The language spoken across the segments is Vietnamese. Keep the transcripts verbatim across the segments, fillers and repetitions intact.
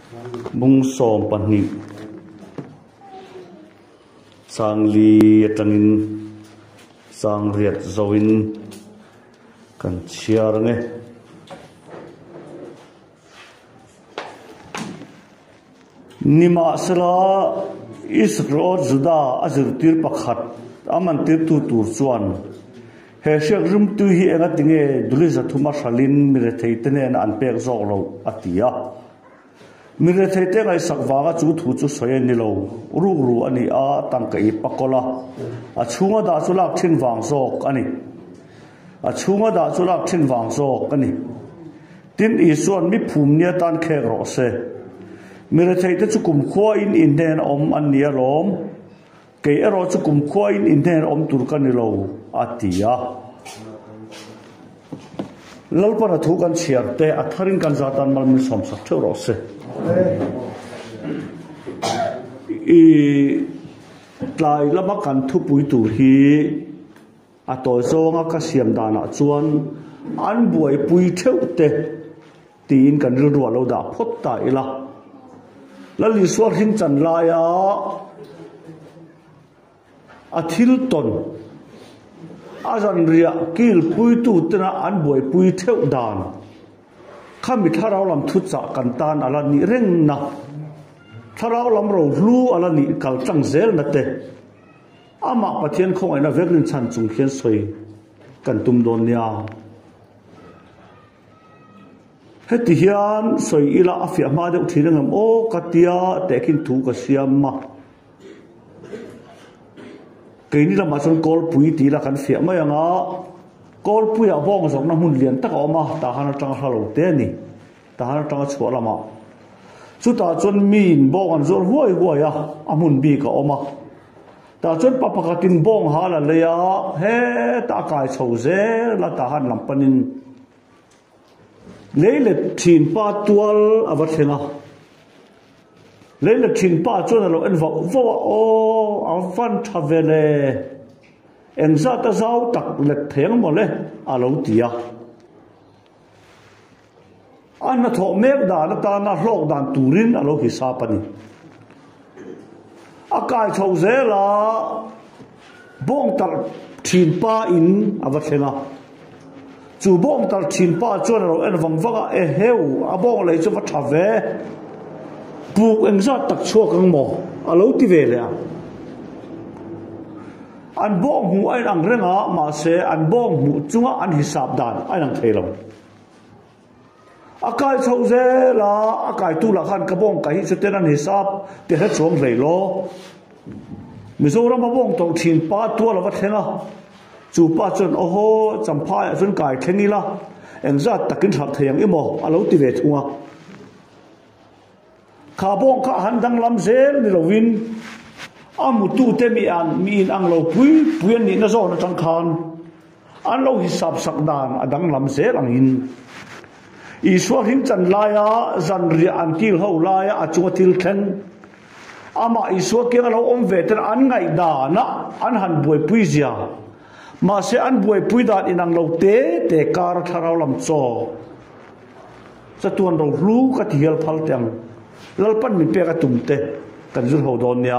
bung som pani sang li tangin sang riat zoin kan chiar nge nima sala isro juda azur tir pakhat aman tir tu tur chuan he shek rum tu hi anga tinge duli zathuma shalin mire theitene an pek zok lo atia mire theite ngai sakwaga chu thu chu soye ni lo ru ru ani a tangkai pakola a chunga da chu lak thin wang zok ani a chunga da chu lak thin wang zok ani tin i suan mi phum nia tan khe ro se mire theite chu kum khwa in in den om an nia lom ke ero chu kum khwa in in den om tur kan ni lo atia lalpana thu kan chiar te atharin kan zatan mal mi som sak theu ro se i tlai lama kan thu pui tu hi a to zonga ka siam dana chuan an buai pui theu te tin kan ru ru lo da phot ta ila la li swar hin chan la ya a thil ton azan ria kil pui tu tena an buai pui theu dan khami tharau lam thu cha kan tan ala ni reng na tharau lam ro lu ala ni kal tang zel na te ama pathian khong aina veklin chan chung khian soi kan tum don nia heti hian soi ila afia ma de uthina ngam o katia tekin thu ka siam ma keini la ma chon kol pui ti la kan fia ma yanga kol pui a bong zong na mun lian tak oma ta hana tang halo te ni ta hana tang chho lama chu ta chon min bong an zor huai huai a amun bi ka oma ta chon pa pakatin bong hala le ya he ta kai chho ze la ta han lam panin leile thin pa tual avathenga leile thin pa chon lo en va vo o a van thavele engza ta zau tak le theng mo le alo tia an na tho mek da na ta na hlok dan turin alo hi sa pani akai chho zela bong tar thin pa in avathenga chu bong tar thin pa chon lo en wang wanga e heu a bong le chu va thave buk engza tak chuak ang mo alo ti ve le a an bong hu ai ang renga ma se an bong hu chunga an hisab dan ai ang thelo akai chho ze la akai tu la khan ka bong ka hi se ten an hisab te he chong rei lo mizoram ma bong tong thin pa tu la wa thenga chu pa chon oho champha chun kai thengi la engza takin thak theyang emo alo ti ve thunga kha bong kha han dang lam zel ni lovin amu tu te mi an mi in ang lo pui pui ni na zo na tang khan an lo hisab sak dan adang lam zel ang in i swar hin chan la ya zan ri an kil ho la ya a chu til khen ama i swar ke lo om ve ter an ngai da na an han buai pui zia ma se an buai pui da in ang lo te te kar tharau lam cho sa tuan ro lu ka ti hel phal teng lalpan mi pe ka tum te kan zu ho don nia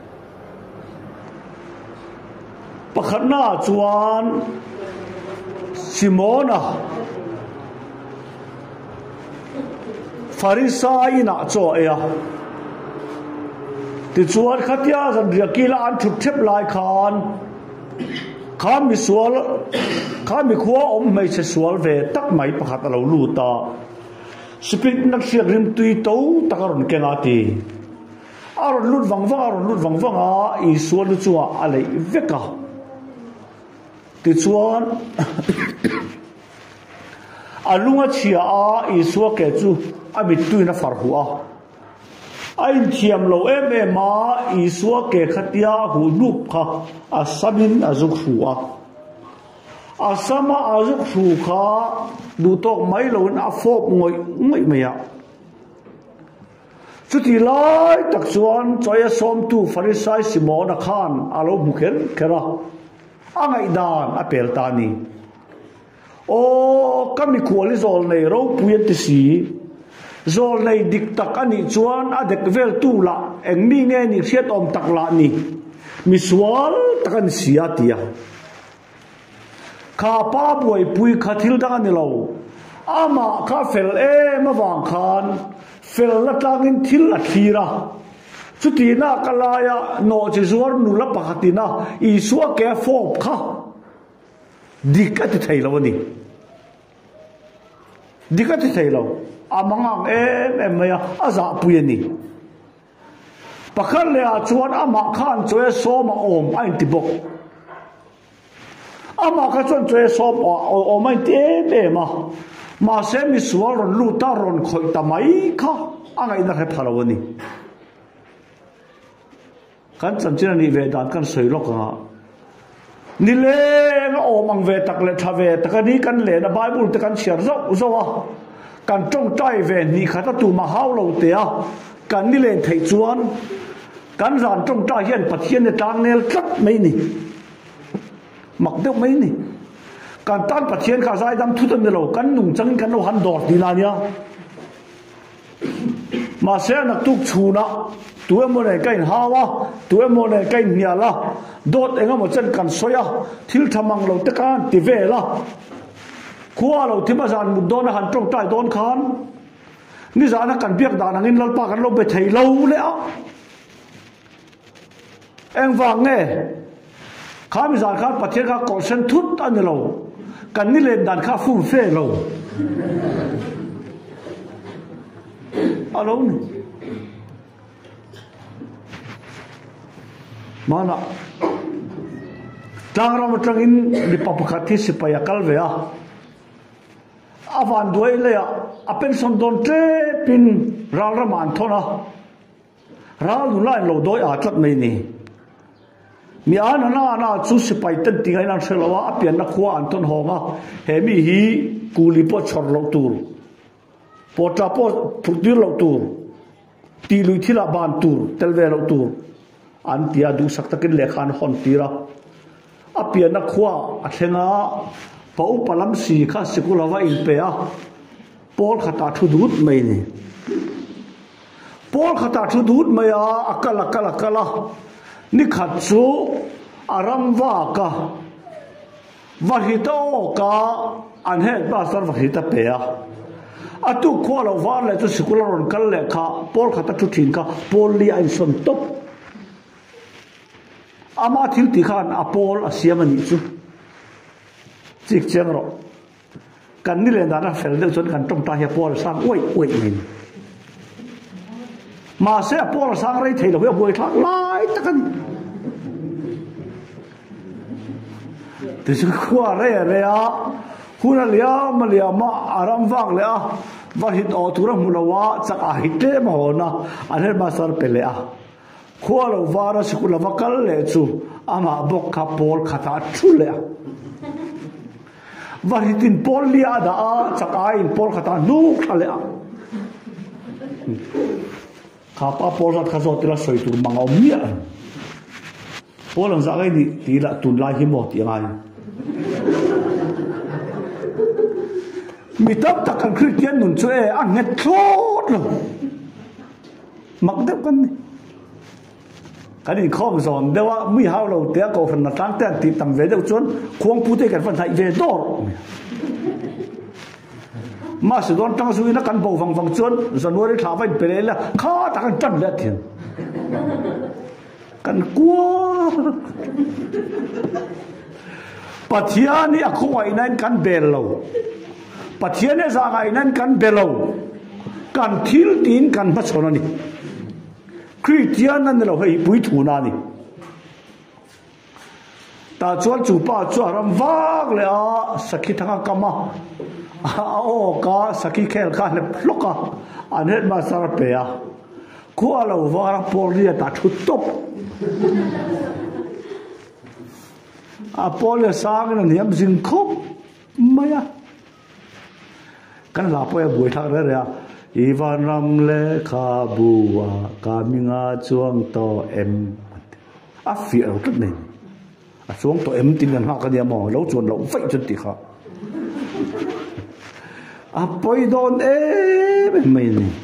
pakhatna chuan simona farisai na cho aya ti chuan khatia zan riakila an thut thep lai khan khami sual khami khuwa om mai se sual ve tak mai pakhat alo lu ta spirit nak siak rim tui to takaron kengati aron lut wang wang aron lut wang wang a i sual lu chuwa ale veka ti chuan alunga chia a i suwa ke chu ami tuina farhu a ai thiam lo em em ma i suwa ke khatia hu nup kha asamin azuk huwa asama azuk hu kha du tok mai lo na fop ngoi ngoi maya chuti lai tak chuan choya som tu farisai simona khan alo bukhen kera angai dan apel tani o kami kuali zol nei ro puyen ti si zol nei dik tak ani chuan a dek vel tu la eng mi nge ni hriat om tak la ni mi sual takan sia tia kha pa buai pui khathil dang ani lo ama kha fel e ma wang khan fel la tangin thil a thira chutina kalaya no chi zuar nu la pakhatina i suwa ke fop kha dikati thailo ni dikati thailo amangang em em ya aza puyani pakhan le a chuan ama khan choe soma om ain tibok ama kha chuan choe som o mai te be ma ma se mi sual ron lu ta ron khoi tamai kha angai na khe phalawani kan chanchina ni ve dan kan soilok ha ni le na om ang ve tak le thave takani kan le na bible te kan share zo zo wa kan trong tai ve ni khata tu ma hau lo te a kan ni len thei chuan kan ran trong tai hian pathian ne tang nel tlat mai ni mak deuh mai ni kan tan pathian kha zai dam thu tan lo kan nung chang kan lo han dor ti la nia ma se na tuk chuna tu mo ne kain hawa tu mo ne kain nia la dot enga mo chen kan soya thil thamang lo te kan ti ve la khua lo thi ma zan mu don han trong tai don khan ni zana kan biak dan angin lal pa kan lo be thei lo le a eng wang nge kham zan kha pathian kha ko sen thut an lo kan ni len dan kha fu fe lo alo ni mana tang ram tang in di papakati sipaya kalve a avan duai le a pension don tre pin ral raman thona ral nu lai lo doi a tlat mai ni mi ana na na chu sipai tan ti ngai nan selawa apian na khuwa an ton honga he mi hi kuli po chor lo tur po ta po phurdir lo tur ti lui thila ban tur telve lo tur an tia du sak takin lekhan hon tira apian na khuwa a thenga pau palam si kha sikulawa in pe a pol khata thu dut mai ni pol khata thu dut mai a akala kala kala ni khat chu aram wa ka vahito ka an he ba sar vahita pe a atu khwala wa le chu sikula ron kal le kha pol khata thu thin ka pol li ai son top ama thil ti khan a pol a siamani chu chik cheng ro kan ni le dana fel de chon kan tom ta he pol sang oi oi min ma se pol sang rei thei lo we boi thak lai takan ti chu khwa re re a huna lia ma lia ma aram wang le a va hit o tura mulawa chak a hitle ma hona anher ma sar pele a khwa lo wara sikula vakal le chu ama bok kha pol khata thu le a varitin pol lia da a chakai pol khata nu khale a khapa pol rat khazo tira soi tur mangom nia pol ang zakai ni tila tun lai hi mo ti ngai mitap takan christian nun chue a nget thot lo mak dep kan ni kan in khom zon dewa mi hau lo te ko fan na tang ten ti tam ve de chon khong pu te kan fan thai ve dor ma se don tang su ina kan bo fang fang chon january tha vai pe la kha ta kan tan le thian kan kwa pathiani akhoi nan kan bel lo pathiane za ngai nan kan belo kan thil tin kan ma chonani Christian nan lo hei pui thu na ni ta chuan chu pa chu ram wak le a sakhi thanga kama a o ka sakhi khel kha le loka anet ma sar pe a ko alo wara por ria ta thu top a pole sang na niam jing khop maya kan la po ya boi thak re re a Ivan ramle kabua kaminga chuang to em a fi au tat nei a chuang to em tin han ha ka dia mo lo chuan lo fai chun ti kha a poi don em em mai ni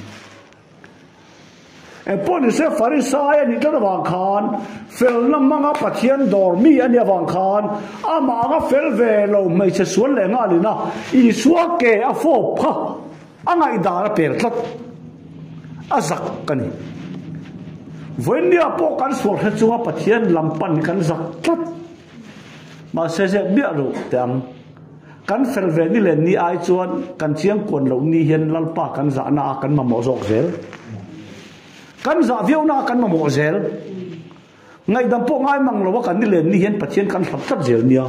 e pon se farisai ni ta wang khan fel na manga pathian dor mi ani wang khan ama nga fel ve lo mai se suan le nga lina i suwa ke a fo pha anga i dar per tlat azak kani voinia po kan sual he chunga pathian lampan kan zak tlat ma se se bia ro tam kan fel ve ni le ni ai chuan kan chiang kon lo ni hian lalpa kan za na kan ma mo jok zel kan za viau na kan ma mo zel ngai dam po ngai mang lo kan ni le ni hian pathian kan thap thap zel nia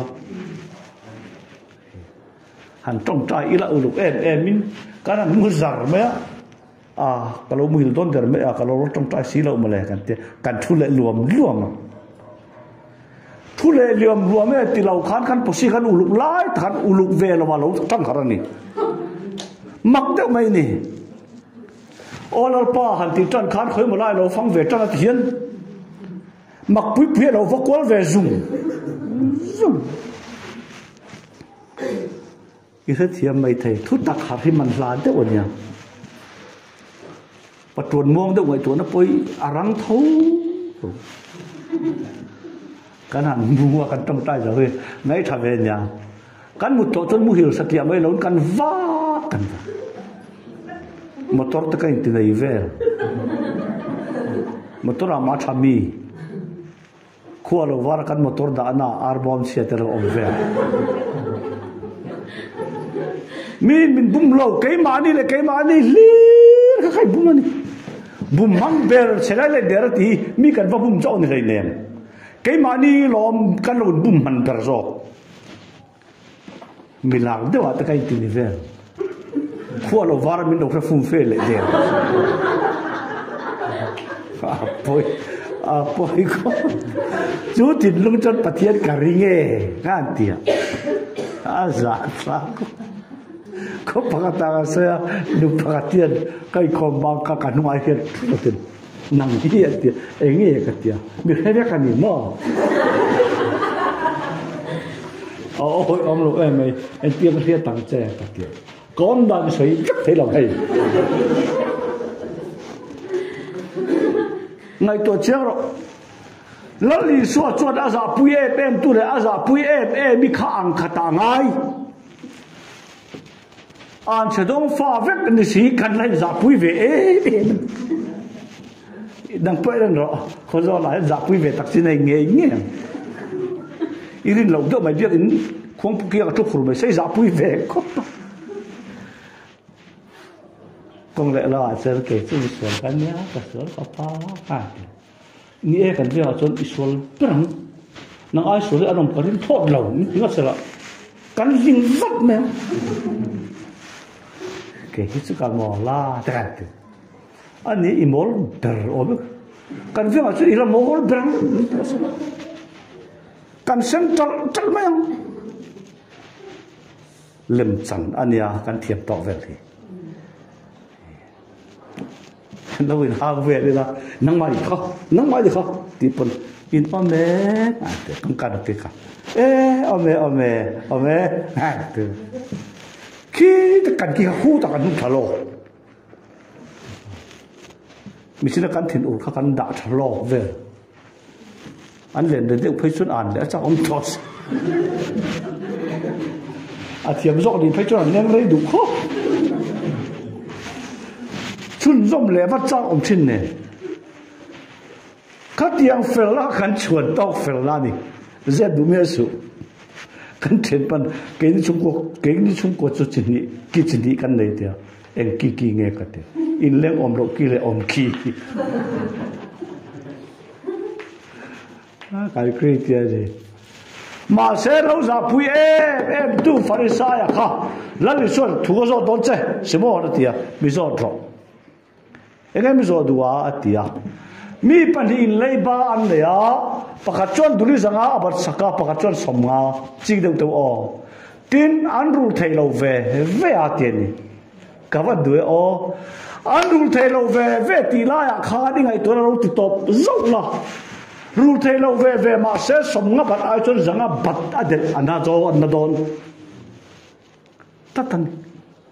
han tong tai ila uluk em em min kan mu zar me a kalau mu hil don der me a kalau tong tai si lo ma le kan te kan thu le luam luam thu le luam luam me ti lau khan kan posi kan uluk lai kan uluk ve lo ma lo tang kharani mak de mai ni All pa han ti tan khan khoi mulai lo phang ve tan hian mak pui pui lo va kwal ve zum zum i se thiam mai thei thu tak har hi man hla de onia patron mong de ngai tu na poi arang tho kan han mua kan tong tai rồi ngai tha ve nya kan mu to chon mu hil satia mai lo kan va kan motor ta kai tin ai ver motor ama chami khualo war kan motor da na arbom siater om ver min min bum lo kai mani le kai mani li ka kai bum ni bum mang ber selai le der ti mi kan va bum jo ni le nem kai mani lom kan lo bum man ber zo milang de wa ta kai tin ver khua lo var min do phum fe le der a poi a poi ko chu tin lung chan pathian ka ringe kan tia a za sa ko pakata sa du pakatian kai khom bang ka kan mai hian tin nang hi tia engi ka tia mi khare ka ni no ôi ông lục em mày em tiêm cái tặng trẻ cả kiểu con bạn sấy rất thấy lòng hay ngày tuổi trẻ rồi lỡ lì xua chuột à giả bùi em em tu để à giả bùi em em bị khá ăn khá tàng ai anh sẽ đông pha vết cái gì cần lại giả bùi về em đang quay lên rồi có do lại giả bùi về taxi này nghe nghe irin lâu đó mày biết in không kia cái chỗ khổ mày xây giả bùi về có công lệ là sẽ kể cho Israel cái nhá cái số có phá à nghĩa cái việc cho Israel rằng năng ai số là ông có đến thốt lầu nó sẽ là cắn dính vắt mẹ kể hết sức cả mò la thế anh ấy imol der ôm cái việc cho Israel mol der kan sen chal chal mày lem chan ania kan thiệp tọ về thì nó vừa hao về đi là nắng mai không nắng mai thì không thì phần in ôm mẹ à để không cần được cái cả ê ôm mẹ ôm mẹ ôm mẹ à từ khi tất cả kia khu tất cả những thằng lô mình xin là căn thiền ủ các căn đã thằng lô về anh liền đến được phải xuân ăn để cho ông toss à thiệp rõ đi phải cho anh nem lấy đủ khó chun zom le va chang om chin ne khat yang fel la kan chuan tok fel la ni ze du me su kan chen pan ke ni chung ko ke ni chung ko chu chin ni ki chin ni kan nei tia en ki ki nge ka te in leng om ro ki le om ki a kai kri tia je ma se ro za pui e em tu farisaya kha la li suan thu go zo don che simo ra tia mi zo tro engem mi zo duwa atia mi panin leiba an le ya pakachon duli zanga abat saka pakachon somnga chi deu teu o tin an ru thei lo ve ve atien ni kawa due o an ru thei lo ve ve ti la ya kha ni ngai to ro ti top zo la ru thei lo ve ve ma se somnga bat ai chon zanga bat adel ana zo an don tatan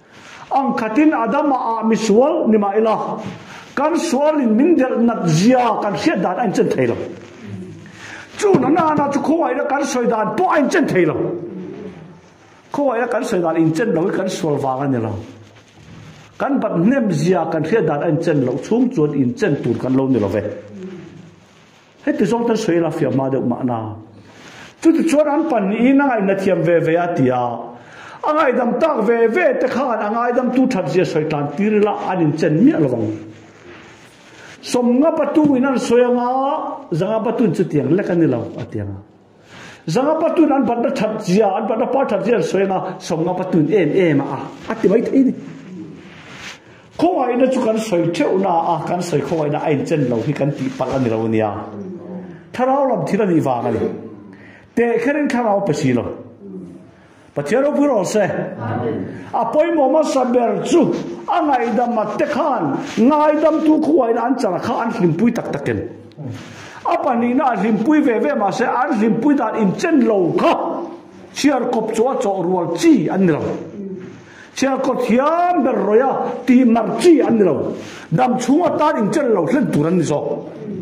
ang khatin adam a mi sual ni ma ila kan sual in min del nat zia kan sia dan an chen thailo chu na na na chu khoi da kan soi dan po an chen thailo khoi da kan soi dan in chen lo kan sual wa kan ni lo kan bat nem zia kan sia dan an chen lo chung chuan in chen tur kan lo ni lo ve he ti zong tan soi la fia ma de ma na chu tu chuan an pan ni na ngai na thiam ve ve atia angai dam tak ve ve te khan angai dam tu that zia soi tan tirla an in chen mi lo wang som nga patu inan soyanga zanga patu chu tiang lekani lo atianga zanga patu nan ban da that zia an ban da pa that zia soyanga som nga patu em em a ati mai thei ni khowai na chu kan soi theu na a kan soi khowai na ain chen lo hi kan ti pal ani lo nia tharau lam thirani wa ga ni te kherin tharau pasi lo Pachero puro se apoi moma saber chu angai dam te khan ngai dam tu khuai an chara kha an hlimpui tak taken apani na hlimpui ve ve ma se an hlimpui dan in chen lo kha chiar kop chwa cho rual chi an lo chiar ko thiam ber roya ti mar chi an lo dam chunga ta in chen lo hlen turan ni so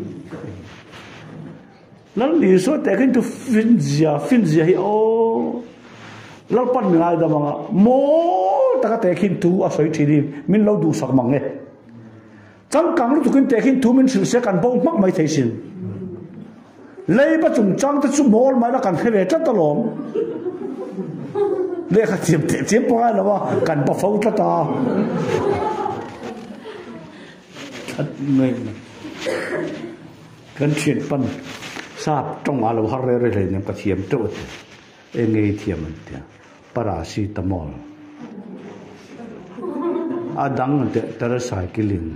lan li so te kin tu finzia finzia hi o lau pan ngai da manga mo ta ka te khin tu a soi thini min lo du sak mange chang kang lu tu kin te khin tu min sil se kan bo mak mai thei sin lei ba chung chang ta chu mol mai la kan khre ta ta lom le kha tiam te tiam pa la wa kan pa fau ta ta at mai kan chen pan sap trong a lo har re re ne ka thiam to e ngei thiam an tia paracetamol adang te tetracycline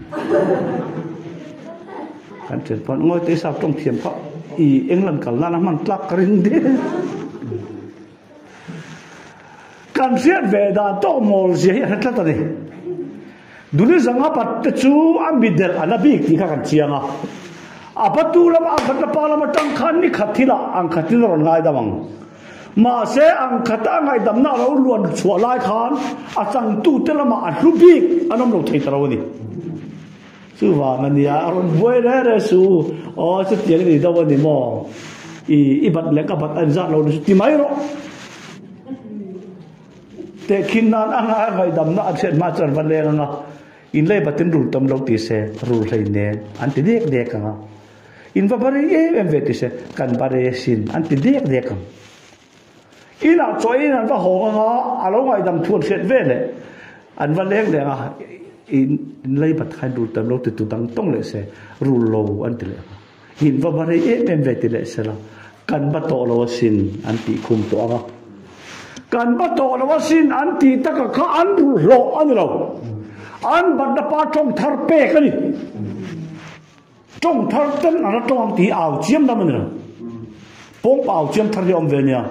kan chen pon ngoi te sap tong thiam kha i england kal na man tlak ring de kan siat ve da to mol je ya tla ta ni duni zanga pat te chu amidel anabi ki kha kan chianga apatu lam a khat pa lam tang khan ni khathila ang khathila ron ngai da mang ma se ang khata ngai dam na lo luan chua lai khan a chang tu te lama a rubik anom lo thei taro ni su wa mania ron voi re re su o su tiang ni da wa ni mo i i bat le ka bat an za lo ti mai ro te khinan anga ngai dam na a set ma chan van le nga in le batin rul tam lo ti se rul thei ne an ti dek dek nga in va bari e em ve ti se kan bare sin an ti dek dek nga ina choi nan va ho nga alo ngai dam thuan set ve le an va leng le nga in lei bat khan ru tam lo tu tu dang tong le se ru lo an ti le in va bare e em ve ti le se la kan ba to lo sin an ti khum to nga kan ba to lo sin an ti ta ka kha an ru lo an lo an ba da pa chong thar pe ka ni chong thar ten an tong ti ao chiam da man na pom ao chiam thar yom ve nia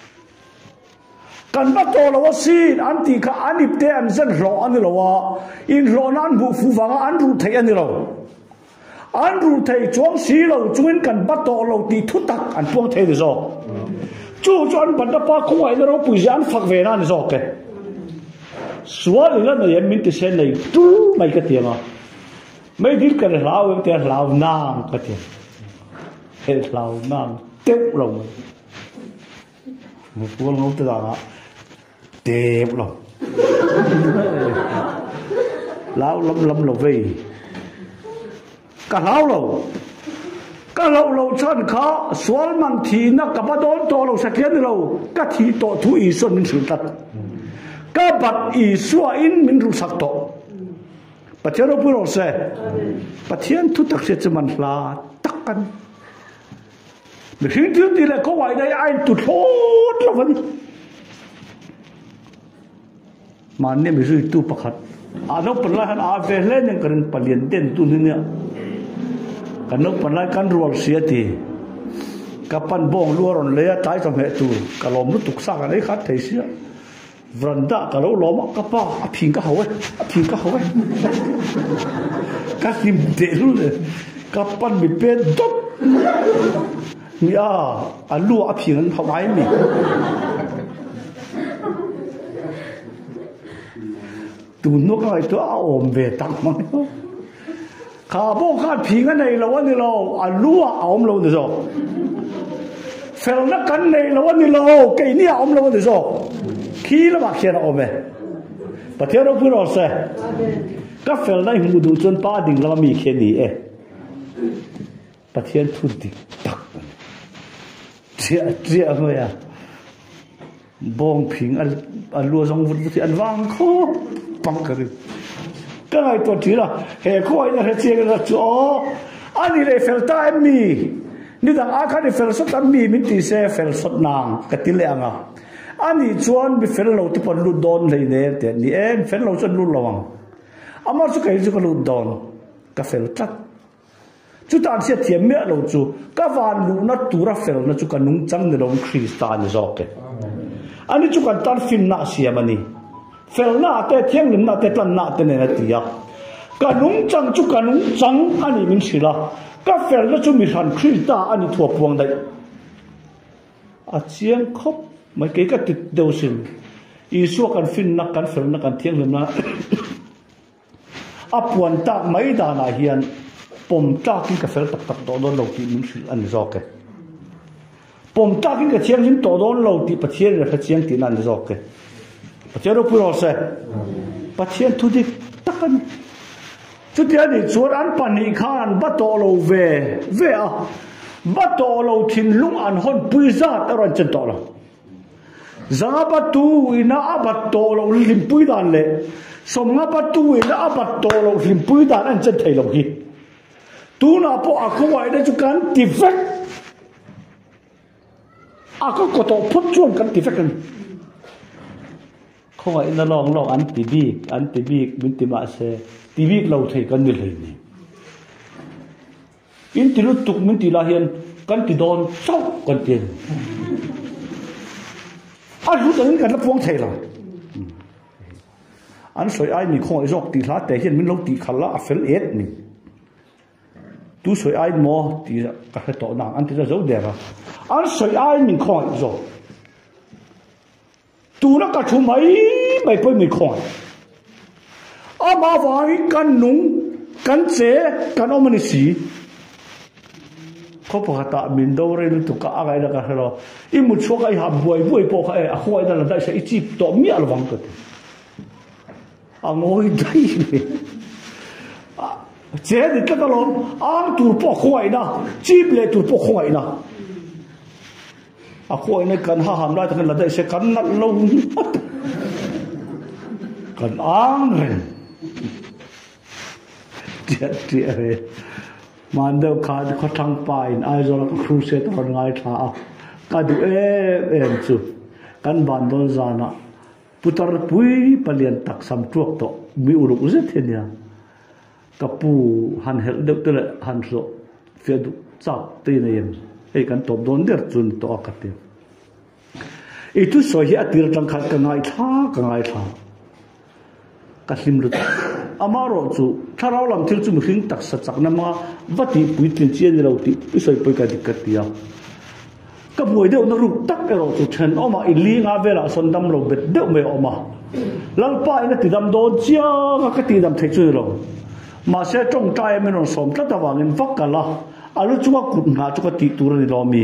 kan ba to lo sin an ti kha anip te an zan ro an lo wa in ro nan bu fu wa an ru thei an lo an ru thei chong si lo chuin kan ba to lo ti thu tak an pong thei de zo chu chuan ban da pa khu ai lo pu jan phak ve na ni zo ke sual la na yem min ti sen nei tu mai ka tianga mai dil ka lao te lao nang ka ti he lao nang teu lo một cuốn ngốc từ đó đẹp lắm lão lắm lắm là vì cả lão lâu cả lâu lâu chân khó xóa mang thì nó cả bắt đón to lâu sạch lên lâu cả thì to thu ý xuân mình sửa tật cả bát ý xóa in mình rụt sạch to bắt chớ đâu bữa rồi sẽ bắt thiên thu tắc sẽ cho mình là tắc căn mình thiếu thì là có ngoài đây ai tụt hốt là vẫn mà nên mình rơi tu bạc hạt à nó phần lại à về lên những cái phần liền tên tu nữa cái nó phần lại căn ruột xía thì kapan bong luar on leya tai som he tu kalom lu tuk sa ka nei khat thei sia vranda ka lo lom ka pa a phing ka hawe a phing ka hawe ka sim de lu le kapan mi pe dot mi a a lu a phing hawai mi tu nó cái to ôm về tặng mà khá bộ khát phí cái này là vấn đề lâu à lúa ôm lâu được rồi phèo nó cắn này là vấn đề lâu cái này ôm lâu được rồi khi nó bạc xe nó ôm về và theo đó vừa rồi sẽ các phèo này mù đủ chân ba đỉnh là mi khen đi ấy và thiên thu đi tắc chia chia thôi à bong phình ăn ăn lúa xong vụt thì ăn vàng khô bằng cái cái này tôi chỉ là hệ khối là hệ chia cái là chỗ anh đi lấy phèo tai miนี่ต่างอาคาดิเฟลสตันมีมินตีเซเฟลสดนางกติเลงอ่ะอันนี้ชวนบิเฟลเราที่ปนลุดดอนเลยเนี่ยแต่นี่เองเฟลเราชวนลุดระวังอามาสุกัยจุกลุดดอนกับเฟลจัดจุดอันเสียเทียมเมื่อเราจูกับวันลุนัดตัวเฟลนัดจุกันนุ่งจังในเราคริสตานจอกเกอันนี้จุกันตันฟินน่าเสียมันนี่เฟลน่าแต่เที่ยงหนึ่งน่าแต่ตันน่าแต่เนี่ยตีอ่ะกันนุ่งจังจุกันนุ่งจังอันนี้มินสิละก็เฟลแล้วจะมีหันคริสตาอันนี้ทั่วพวงได้อาเจียงครบไม่เกี่ยกับติดเดียวสิอีสัวกันฟินนักกันเฟลนักกันเที่ยงเลยนะอาปวนตากไม่ด่านาเฮียนปมตากินกับเฟลตักตักโตโดนเราตีมันสิอันนี้จอกเกปมตากินกับเที่ยงสิโตโดนเราตีปะเทียนเลยปะเทียนตีนั่นจอกเกปะเทียนเราพูดเราเสปะเทียนทุดิตักกันจุดเดียวนี่ชวนอันปันอีกขันบัดโตเราเวเวอ่ะบัดโตเราทิ้งลุงอันหอนปุยซาตะรันจันโตเราจังบัดตูอินะบัดโตเราลิมปุยดานเลยสมงบัดตูอินะบัดโตเราลิมปุยดานอันจันไทยเราฮีตูน่ะพออากูไว้ได้จุกันติเฟกอากูก็ต้องพูดชวนกันติเฟกกันเขาไว้น่ะลองลองอันติบีอันติบีมินติมาเซทีวีเราใช้กันไม่เลยนี่อินทิลุตุกมินทิลาเฮียนกันติดอนเศร้ากันเตียนอันรู้แต่นั้นกันแล้วพวงใช่หรออันสวยไอ้นี่คงไอ้รอกตีลาแต่เฮียนมันเราตีขันละเฟลเอ็ดนี่ตู้สวยไอ้หมอตีกระต่อนางอันที่จะเจ้าเดียร์อันสวยไอ้นี่คงไอ้รอกตู้นักกระชุ่มไม่ไม่ไปไม่คงอามาฟังกันนุ่งกันเจกันอมันสีเขาบอกตามินดาวเรนตุกอะไรนักเหรออิมุชวกไอ้หับบวยบวยพอกไอ้ขวายนั่นได้ใช้จีบต่อมีอะไรบ้างกันอ่างอยได้เลยเจดิตะกลมอ่างตูปอกขวายนะจีบเลยตูปอกขวายนะอ่ะขวายในกันห้าหามได้แต่กันละได้ใช้กันนั่นลงกันอ่างเรนเจียเจียเลยมันเดิมขาดเขาทางไปไอ้เราก็ครูเสตอนไงท่าก็ดูเอเอ็มสุกันบันโดนจานะพุทธรปุยเปลี่ยนตักสัมทุกโตมีอุรุอุเซเทียนกับปูหันเฮลเด็กตัวละหันโซเฟียดุจับตีนเองไอ้กันตบโดนเดือดจนตัวกัดเดียวอีทุสอยอัติระจังขัดกันไงท่ากันไงท่ากัดลิมรุดอามาโรจูถ้าเราลำที่จุ่มหิ้งตักสัจจ์นั่นมาวัดที่ปุยตินเชียนเราที่อิสอยไปกันดิกัดเดียวกับมวยเดียวนรุตักเราจูเชนออกมาอิลีงาเวลาสันดำเราเบ็ดเดียวไม่ออกมาลังป้ายนั่นติดดำโดนเจ้าก็ติดดำเทจุยเรามาเสียจงใจไม่นอนสมทัตวางินฟักกันละอาลุจัวกุดหาจุกติตุระนิรอมี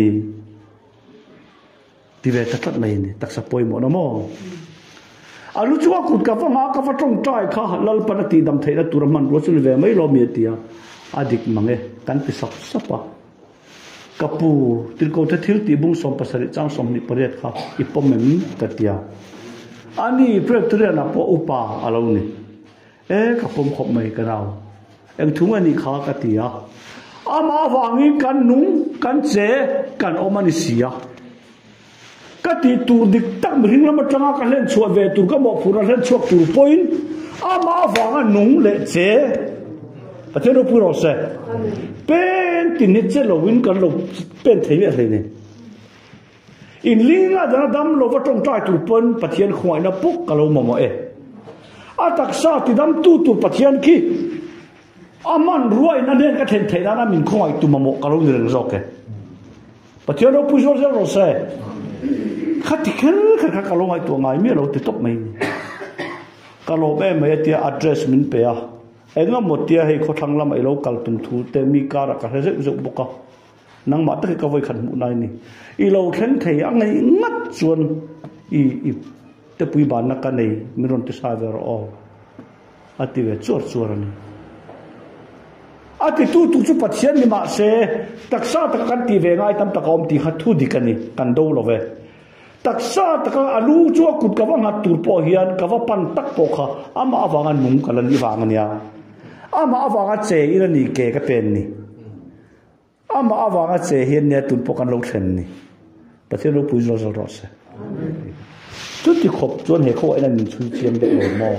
ที่เวทัดเลยนี่ตักสะปอยหมดนะโมอาลุจัวกุดกับฟังหากับฟังจงใจข้าลัลปนติดำเทนตุระมันรู้สึกเลยไม่รอมีเตียอดีตมังเอกันไปสับสับปะกับปูติลโกเททิลตีบุ้งสมภาษาจังสมนิปเรศข้าอิปมมิกัตยาอันนี้เพื่อตัวเรียนนับว่าอุปาอะไรนี่เอ๊ะกับผมขบไม่กันเราเอ็งถุงอันนี้ข้ากติยาอามาฟังอีกันนุ่งกันเจกันอมันเสียกติตูดิกตักมริงแล้วมาจังกันเล่นชัวเวตูก็บอกผู้นั้นเล่นชัวตูปอยน์อามาฟังนุ่งเละเจประเทศเราพูดเราเสเป็นตินิจเราวินกันเราเป็นเทียอะไรเนี่ยอินลิงอ่ะดันดำเราว่าต้องใจตูปอยน์ประเทศขวายนับปุ๊กกันเราหมอเออาตักซาติดำตูตูประเทศขี้อามันรวยนั่นเองก็เห็นเทน่ามินคอยตุมาโมกเราเรื่องโอเคประเทศเราพูดว่าเราเสขัดที่แค่ขัดขัดเราไงตัวไงเมื่อเราติดตบไม่กะโลแม่ไม่เตีย address มินเปียเอ็งก็หมดเตียให้เขาทางลำไอ้เรากัลตุนทูเตมีการกระเซ็กจุกบุกนังมาตะกี้ก็ไว้ขันมุนายนี่อีเราเข็นเทียงไงงัดส่วนอีอีเตปุยบานนักกันนี่มีรอนติสาเวอร์อออาทิเวชวดส่วนนี้อาทิตู้ตุจุปัจเจียนนี่มาเสตักษาตะกันตีเวงไอ้ตั้มตะกอมตีขัดทุดิกันนี่กันดูเราเวตักษาตะกันอาลูจัวกุดกับว่าหัดตูร์ปอเฮียนกับว่าปันตักปอกะอามาอวังอันมุงกันนี่วังอันยาอามาอวังอันเจอีนั่นนี่เกะก็เป็นนี่อามาอวังอันเจเฮียนเนี่ยตูร์ปอกันเราเช่นนี่ประเทศเราปุยเราจะรอดเสจุดที่ขบจวนเหตุเขาไอ้นั่นมันช่วยเจียมเด็กหลงมอ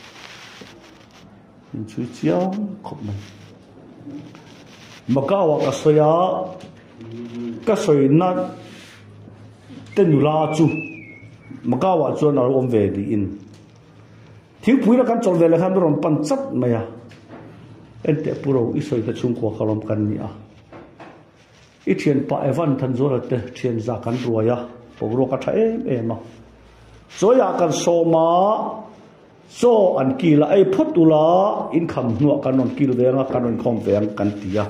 มันช่วยเจียมขบมันมาก้าวกับสยาก็สวยนัดเต้นอยู่ลาจูมาก้าวจวนเราอมเวดีอินทิ้งปุ๋ยแล้วกันจนเวลาคันเราปั่นจัดไหมอ่ะเอ็นเตะปุโรอิสวยจะชุ่มขวาขลมกันนี่อ่ะอีเทียนป่าเอวันทันโซระเตเทียนจากกันรวยอ่ะพวกเราก็ใช้เอ็มอ่ะโซยากันโซมาโซอันกีละไอพุทธุละอินคำหัวกันนนกีลเวงกันนนคอมเวงกันตีย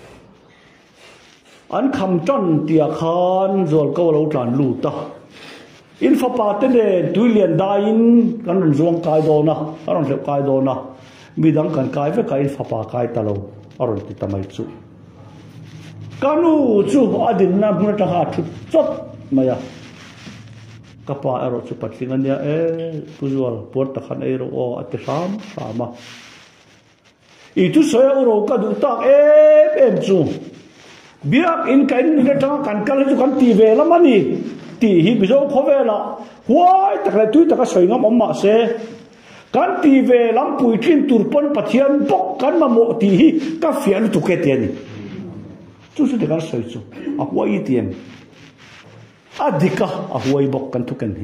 อันคำจันตียขันโจลก็เราจานลูตาอินฟ้าปาเตเนดุเลียนได้อินกันนนจวงกายโดนะกันนนเสกายโดนะมีดังกันกายเวกายอินฟ้าปากายตะโลอรุณติตาไม่จุกันูจูอดินนับมุนตะหาทุจบมาya kapa ero cepat singan ya eh tujual buat tekan ero oh ate sam sama itu saya uro ka dutak eh em chu biak in kain ni ta kan kal ju kan ti ve la mani ti hi bizo khove la huai tak la tui tak soi ngam amma se kan ti ve lam pui thin tur pon pathian bok kan ma mo ti hi ka fian tu ke te ni chu su de kan soi chu a huai tiem adika a huai bok kan tu kan hi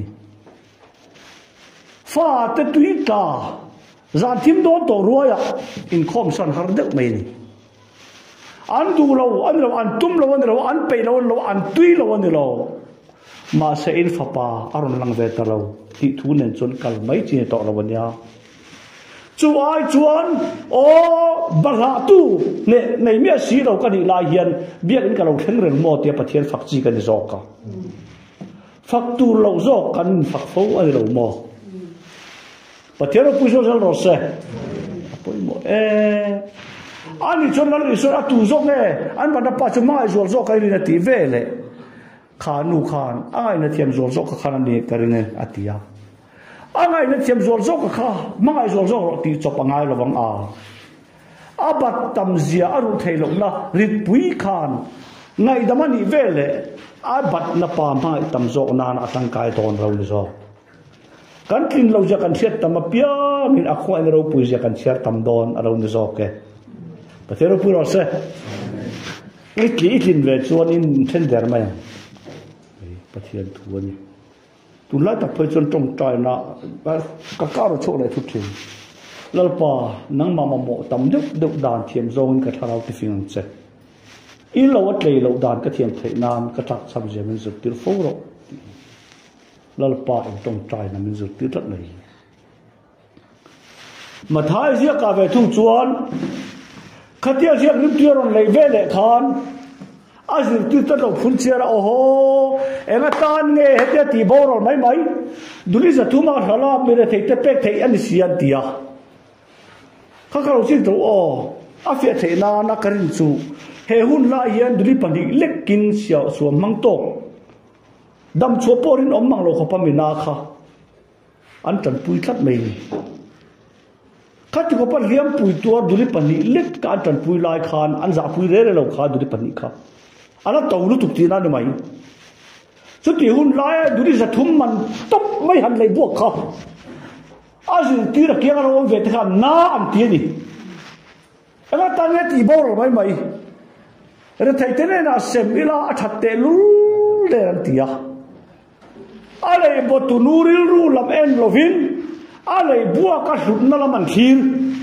fa te tui ta za thim do to ruaya in khom san har de mai ni an du lo an lo an tum lo an lo an pe lo lo an tui lo an lo ma se in fa pa aron lang ve ta lo ti thu nen chon kal mai chi to lo wan ya chu ai chuan o bala tu ne nei mi si lo ka ni la hian biak in ka lo theng reng mo te pathian fak chi kan zo ka fak tu lo zo kan fak fo ai lo mo pathian pu zo lo se apoi mo eh ani chon na riso a tu zo nge an ba da pa chu mai zo zo ka ri na ti ve le khanu khan ai na thiam zo zo ka khan ni ka ri ne atia angai na thiam zo zo ka kha mai zo zo ti chop angai lo wang a abat tam zia aru thailo na rit pui khan ngai damani ve le abat na pa mai tam zo na na atang kai ton ro ni zo kan kin lo ja kan thiat tam pia min a khoi ro pui ja kan thiat tam don aro ni zo ke patero puro se iki ikin ve chuan in tender mai pathian thuani tu la ta phoi chon tong tai na ka ka ro chok lai thu thin lalpa nang ma ma mo tam duk duk dan thiam zong ka tharau ti fing che i lo wat lei lo dan ka thiam thei nan ka tak sam je min zut tir fo ro lalpa in tong tai na min zut tir tat nei ma thai zia ka ve thu chuan khatia zia rim tiron lei ve le khan azir tu ta lo phun chera oho enga tan nge hetia ti borol mai mai duli za tu ma hala mere thei te pek thei an sian tia kha ka ro sin to o a fia thei na na karin chu he hun la hian duli pani lekin sia so mang to dam chu porin om mang lo kha pa mi na kha an chan pui thlat mai khati ko pa liam pui to duli pani lek ka chan pui lai khan an za pui re re lo kha duli pani kha ana tawlu tukti na ni mai chu ti hun lai duri za thum man top mai han lei buak kha azin ti ra kiang ro ve ta na am ti ni ana ta ne ti bor mai mai re thai te ne na sem ila athatte lu le ran tia ale bo tu nuril ru lam en lovin ale buak ka hlut na la man thir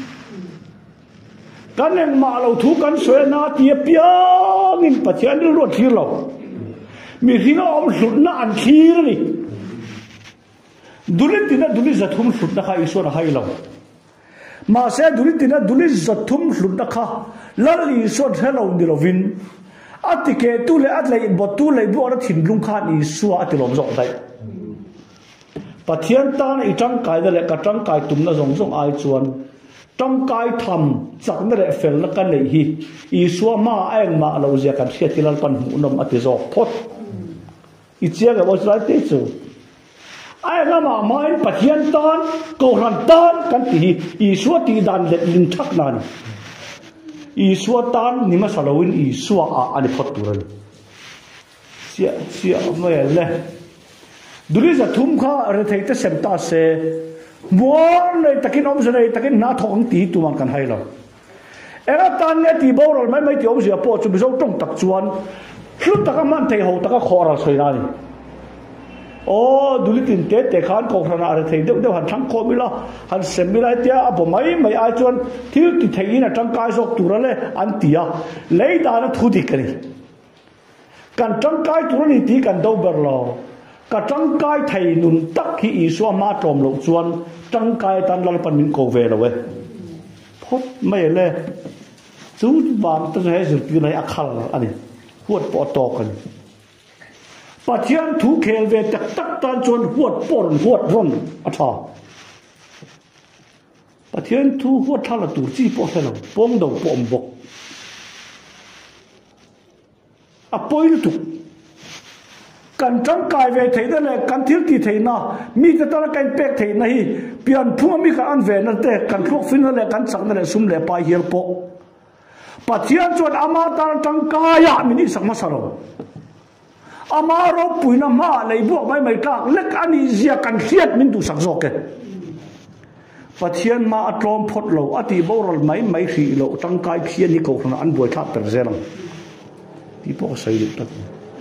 kan eng ma lo thu kan soe na ti piang in pathian ni ro thir lo mi hinga om hlut na an thir ni dulit tina dulit zathum hlut na kha iswa na hai lo ma se dulit tina dulit zathum hlut na kha lal iswa hello ni lovin atike tu le atlai botu le bo ra thin lung kha ni suwa atilom zo dai pathian tan i tang kai da le ka tang kai tum na zong zong ai chuan tang kai tham chak na le fel na kan nei hi i suwa ma eng ma lo zia kan thia tilal pan hu nom ati zo phot i chia ga bo lai te chu ai nga ma mai pathian tan ko ran tan kan ti i suwa ti dan le ling thak nan i suwa tan ni ma salawin i suwa a ani phot turan sia sia ma le duli za thum kha re thei ta sem ta se mor nei takin om nei takin na thong ti tu man kan hai lo era tan ne ti bo rol mai mai ti om sia po chu bizo tong tak chuan hlut taka man thei ho taka khora soi na ni o duli tin te te khan ko khana re thei deu deu han thang ko mi la han sem mi lai tia abo mai mai ai chuan thil ti thei na tang kai sok tu ra le an tia lei da na thu di kari kan tang kai tu ni ti kan do ber lo ka tang kai thei nun tak hi i suwa ma tom lo chuan tang kai tan lal pan min ko ve lo we phot mai le chu wang ta he zir ti nai akhal ani huat po to kan pathian thu khel ve tak tak tan chuan huat pon huat ron atha pathian thu huat thala tur chi po thelo pom do pom bok apoi tu kan tang kai ve thei da le kan thil ti thei na mi ta ta kan pek thei na hi pian phuma mi ka an ve na te kan thlok fin na le kan sak na le sum le pa hial po pathian chuan ama ta tang kaya mi ni sak ma saro ama ro puina ma lei bo mai mai ka lek ani zia kan khiat min tu sak zo ke pathian ma atlom phot lo ati borol mai mai ri lo tang kai khian ni ko na an boi thap per zelang ti po sai lu tak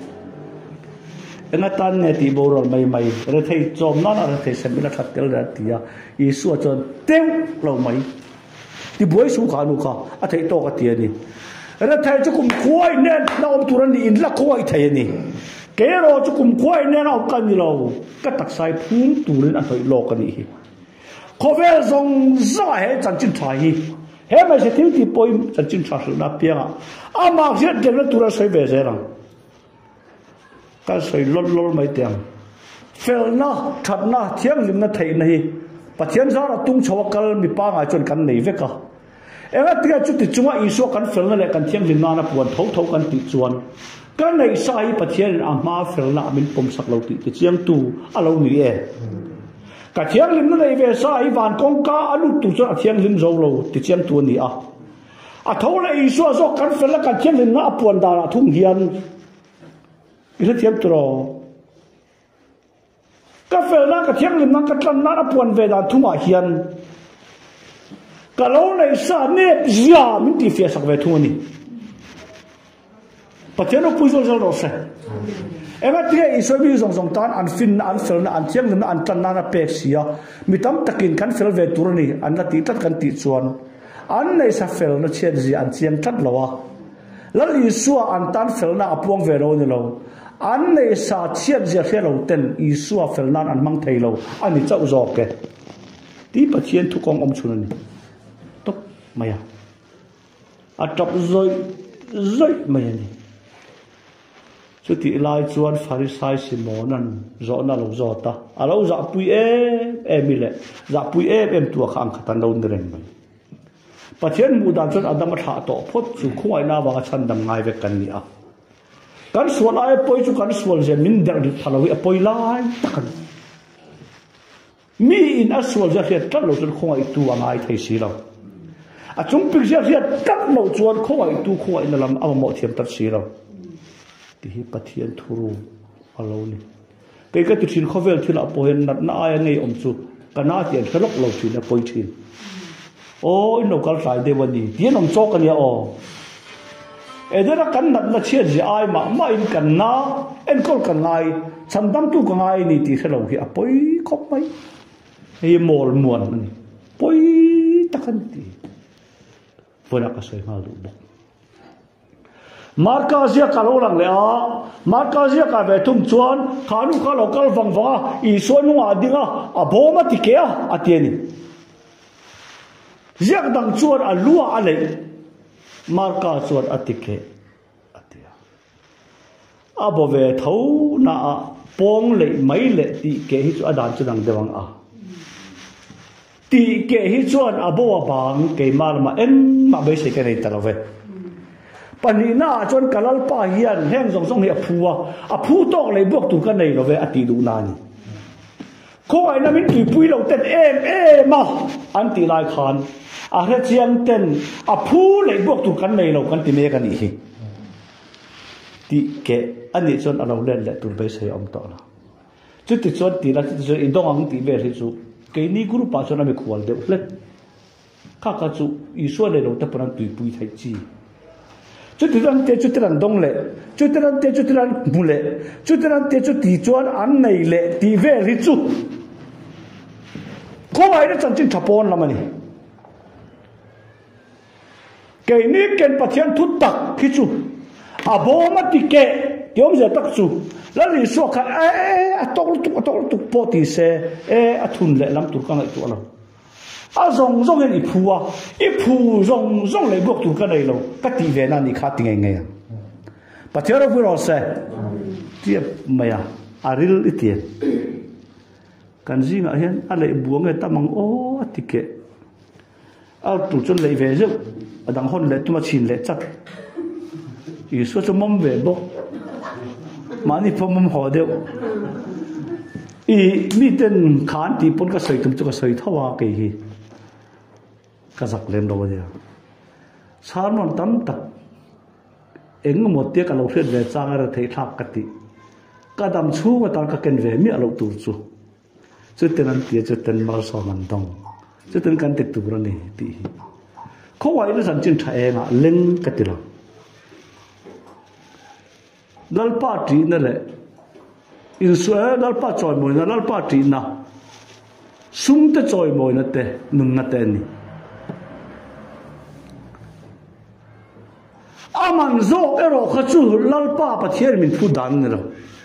enga tan ne ti borol mai mai re thei chom na na re thei sem la that tel da tia i su chon teu lo mai ti boi su kha nu kha a thei to ka tia ni re thei chu kum khoi ne na om turan ni in la khoi thei ni ke ro chu kum khoi ne na om kan ni lo ka tak sai phum turin an thoi lo ka ni hi khovel zong za he chan chin thai hi he mai se ti ti poi chan chin tha na pia a ma je de na tura sai be ze rang ka sai lol lol mai tiang fel na that na thiang lim na thei na hi pathian za ra tung chawa kal mi pa nga chon kan nei ve ka enga tia chu ti chunga i so kan fel na le kan thiang lim na na puan thau thau kan ti chuan kan nei sai pathian a ma fel na min pom sak lo ti ti chiang tu a lo ni e ka thiang lim na nei ve sai van kong ka alu tu chu a thiang lim zo lo ti chiang tu ni a a thau le i so so kan fel na kan thiang lim na puan da ra thung hian ila thiam tro ka fel na ka thiang lim na ka tlan na puan ve da thuma hian ka lo nei sa ne zia min ti fia sak ve thu ni pathian pui zo zo ro se ema tia i so bi zong zong tan an fin an fel na an thiang lim na an tlan na na pek sia mi tam takin kan fel ve tur ni an la ti tat kan ti chuan an nei sa fel na chen zi an chiang tat lawa la li suwa an tan fel na apuang ve ro ni lo an nei sa chiat zia fe lo ten i suwa fel nan an mang thei lo ani chau zo ke ti pathian thu kong om chun ni tok maya a top zoi zoi maya ni chu ti lai chuan pharisai simonan zo na lo zo ta a lo za pui e e mi le za pui e em tu khang khatan lo ndren mai pathian mu dan chon adam tha to phot chu khuai na wa chan dam ngai ve kan ni a kan sual ai poi chu kan sual je min der di phalawi a poi lai takan mi in aswal je hiat tan lo chon khoi tu angai thei si lo a chung pik je hiat tak lo chuan khoi tu khoi na lam am mo thiam tar si lo ti hi pathian thuru alo ni ke ka tu thin khovel thila pohen nat na ai ngei om chu kana tian thlok lo thin a poi thin o no kal sai de wani tian om chok ania o edera kan nat na chiat ji ai ma ma in kan na en kol kan ngai chandam tu ka ngai ni ti thelo hi a poi khop mai hei mol muan ni poi takan ti pora ka sai ma lu bok markazia kalau lang le a markazia ka ve thum chuan khanu ka local wang wanga i sonu adinga a boma tikea atiani ziak dang chuan a lua ale marka chuan atike atia abo ve tho na a pong le mai le ti ke hi chu adan chu dang dewang a ti ke hi chuan abo bang ke mal ma en ma be se ke nei talave pani na chuan kalal pa hian heng zong zong hi a phuwa a phu tok le bok tu ka nei lo ve ati du na ni ko ai na min ti pui lo ten em em ma an ti lai khan a he chiang ten a phu le bok tu kan nei lo kan ti me kan ni hi ti ke ani chuan a lo len le tur be se om to la chu ti chuan ti la chu chu i dong ang ti ve hi chu ke ni guru pa chuan a me khwal de le ka ka chu i so le lo ta pan tui pui thai chi chu ti ran te chu ti ran dong le chu ti ran te chu ti ran mu le chu ti ran te chu ti chuan an nei le ti ve ri chu ko ai da chan chin thapon lamani ke ni ken pathian thu tak khi chu a boma ti ke tiom za tak chu la ri so kha e a tok tu tok tu po ti se e a thun le lam tur ka ngai tu ala a zong zong i phuwa i phu zong zong le bok tu ka nei lo ka ti ve na ni kha ti ngai ngai pathian ro ro se ti maya aril itien kan zinga hian a le buang e tamang o atike a tu chon le ve zo adang hon le tuma chin le chat i so cho mom ve bo mani pom mom ho de i mi ten khan ti pon ka soi tum chu ka soi thawa ke hi ka zak lem lo dia sarmon tam tak eng mo te ka lo hret ve chang ra thei thak ka ti ka dam chu ma tar ka ken ve mi alo tur chu chu ten an ti chu ten mar so man dong chu ten kan tek tu ra ni ti ko wai na san chin tha enga leng ka ti lo dal party na le in so dal pa choi mo na dal party na sum te choi mo na te nun na te ni aman zo ero kha chu lal pa pa thier min phu dan ne lo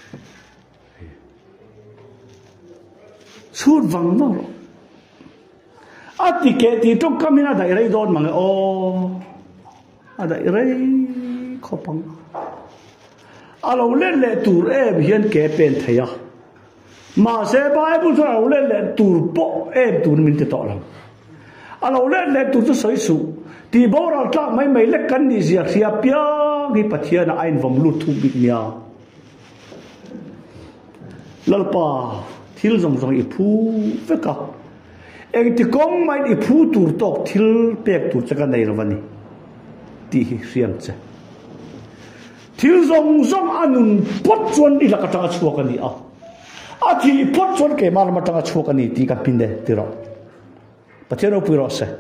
chut wang no ati ke ti tok kamina dai rei don mang o ada rei khopang alo le le tur e hian ke pen thaya ma se bai bu so alo le le tur po e tur min te to lang alo le le tur so soi su ti boral ta mai mai le kan ni zia sia pia gi pathian ain vom lu thu bik nia lalpa thil zong zong i phu veka eng ti kong mai i phu tur tok thil pek tur chaka nei rawani ti hi riam che thil zong zong anun pot chuan i la ka tanga chuak ani a a thi pot chuan ke mal ma tanga chuak ani ti ka pinde ti ro pathian ro pu ro se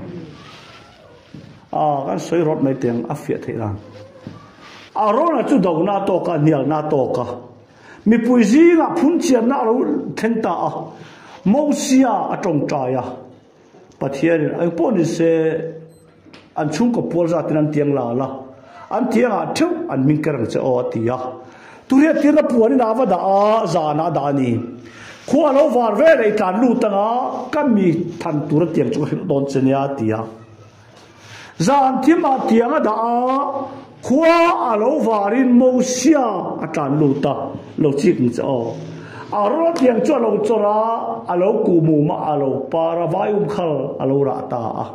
a kan soi rot mai teng a fia thei ran a ro na chu do na to ka nial na to ka mi puizi na phun chiam na ro thenta a mosia atong traya pathian ai pon se an chung ko por za tin an tiang la la an tiang a thu an min kerang che o tia turia tirna puani na wa da a za na da ni khua lo war ve le tan lu tanga kam mi than tur tiang chu don chenia tia zan thima tiang da a khua a lo warin mosia atan lu ta lo chik che o aro tiang chu lo chora alo ku mu ma alo para vayum khal alo ra ta a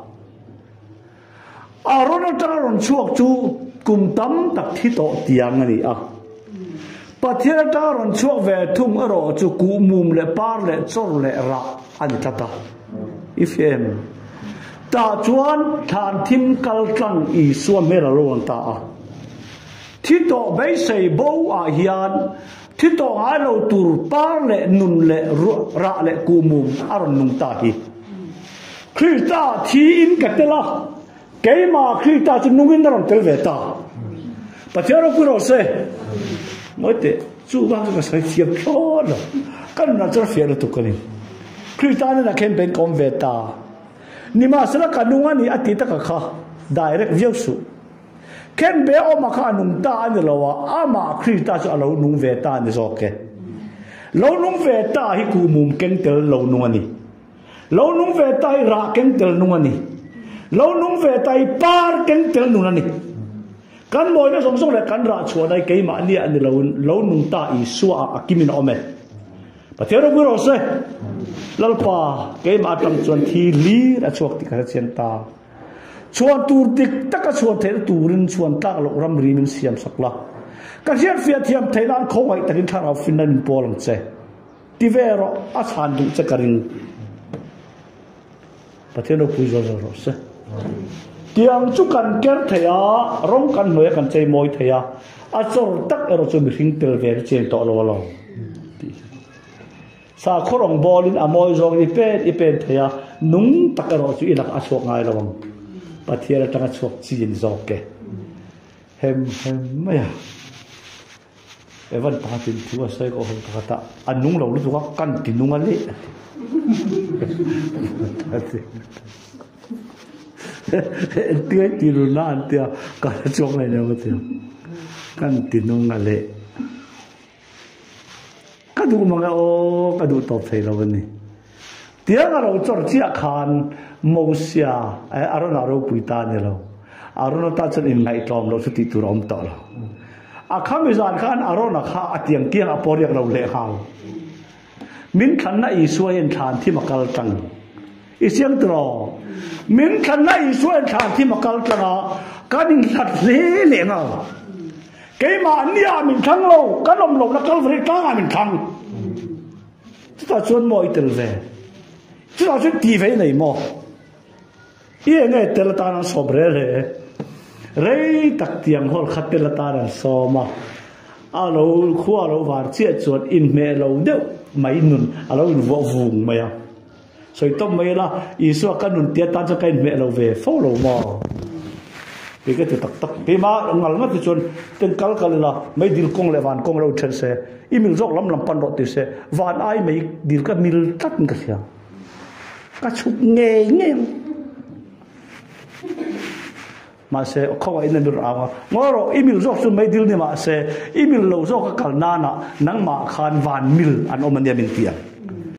aro na ta ron chuak chu kum tam tak thi to tiang ani a pathian ta ron chuak ve thum aro chu ku mum le par le chor le ra ani ta ta ifem ta chuan than thim kal tlang i suam me la ron ta a thi to bei sei bo a hian thi to a lo tur par le nun le ra le ku mum aron nung ta hi khita thi in katela keima khita chu nungin ron tel ve ta pathian ro ro se moite chu ba ka sai thiam thon kan na char fe tu kanin khita na ken ben kom ve ta ni ma sala kanunga ni ati ta ka kha direct view su khen bé ôm mà khá nung ta anh lâu à mà khi ta cho lâu nung về ta anh rồi kê lâu nung về ta hi cù mồm kén tel lâu nung anh lâu nung về ta hi ra kén tel nung anh lâu nung về ta hi par kén tel nung anh kan moi na song song le kan ra chua dai ke ma ni anh lâu lâu nung ta i suwa akimin ome pathian ro ro se lalpa ke ma tam chuan thi li ra chuak ti kha chen ta chuan tur tik taka chuan the turin chuan tak lo ram ri min siam sakla ka hian fia thiam thailan khowai takin thara finan polang che tivero a chan du che karin pathian ro pui zo ro se tiang chu kan ker thaya rom kan noi kan chei moi thaya a chor tak ero chu mi hing tel ver chen to lo lo sa khorong bolin amoi zong ni pe i pen thaya nung tak ero chu ilak a chok ngai lawang pathian atanga chok chin zok ke hem hem maya evan patin thua sai ko hong ta anung lo lu ka kan tinung ali tia tiru na tia ka chok lai ne tia kan tinung ale ka du ma ga o ka du top thai lo ni tia ga ro chor chia khan mo sia ai arona ro puita ne lo arona ta chen in ngai tom lo su ti tu rom to lo a khamizan khan arona kha atiang kiang aporiak lo le hang min khan na i suayen than thi makal tang i siang tro min khan na i suayen than thi makal tanga kanin hlat le le nga ke ma nia min thang lo kanom lo na kal vri ta min thang ta chuan moi tel ve ta chuan ti ve nei mo ie nge tel ta na sobre le rei tak tiang hol khatel ta ran so ma alo khua lo war chia chuan in me lo de mai nun alo in vo vung maya soi tom mai la isu kan nun tia ta cha kai me lo ve fo lo ma pe ke tak tak pe ma ngal ma ti chuan ten kal kal la mai dil kong le van kong lo chen se i mil jok lam lam pan ro ti se van ai mai dil ka mil tat ka sia ka chuk nge nge mà sẽ không ai nên được áo ngó rồi email job chúng mấy điều này mà sẽ email lâu job các kal na na nang mà khan van mil an om anh em tiền